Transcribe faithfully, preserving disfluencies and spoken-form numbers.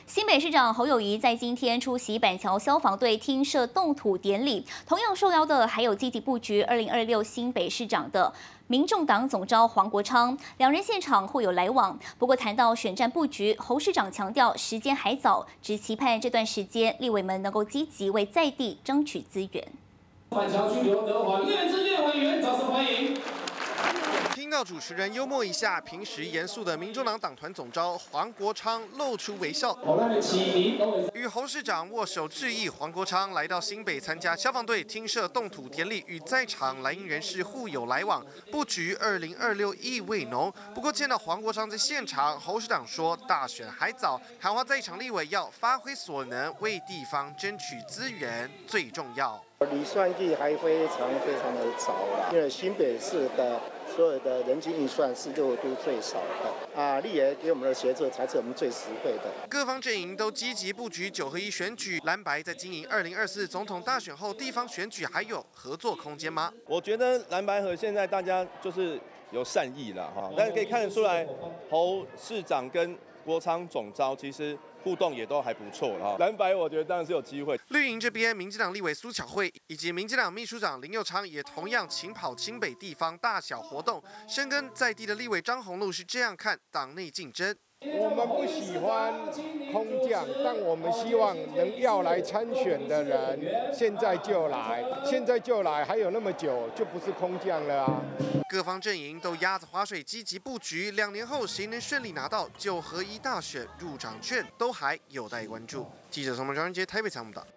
新北市长侯友宜在今天出席板桥消防队厅设动土典礼，同样受邀的还有积极布局二零二六新北市长的民众党总召黄国昌，两人现场互有来往。不过谈到选战布局，侯市长强调时间还早，只期盼这段时间立委们能够积极为在地争取资源。 板桥区刘德华，叶志岳委员，掌声欢迎。 听到主持人幽默一下，平时严肃的民众党党团总召黄国昌露出微笑，与侯市长握手致意。黄国昌来到新北参加消防队厅设动土典礼，与在场蓝营人士互有来往，布局二零二六意味浓。不过见到黄国昌在现场，侯市长说大选还早，喊话在场立委要发挥所能，为地方争取资源最重要。 离算计还非常非常的早了，因为新北市的。 所有的人均预算是六都最少的啊，立委给我们的协助才是我们最实惠的。 各方阵营都积极布局九合一选举，蓝白在经营二零二四总统大选后，地方选举还有合作空间吗？ 我觉得蓝白合现在大家就是有善意了哈，但是可以看得出来，侯市长跟国昌总召其实。 互动也都还不错了哈，蓝白我觉得当然是有机会。 绿营这边，民进党立委苏巧慧以及民进党秘书长林右昌也同样勤跑新北地方大小活动。深耕在地的立委张宏禄是这样看党内竞争。 我们不喜欢空降，但我们希望能要来参选的人，现在就来，现在就来，还有那么久，就不是空降了啊！ 各方阵营都鸭子划水，积极布局，两年后谁能顺利拿到九合一大选入场券，都还有待关注。记者宋梦张杰台北采访报道。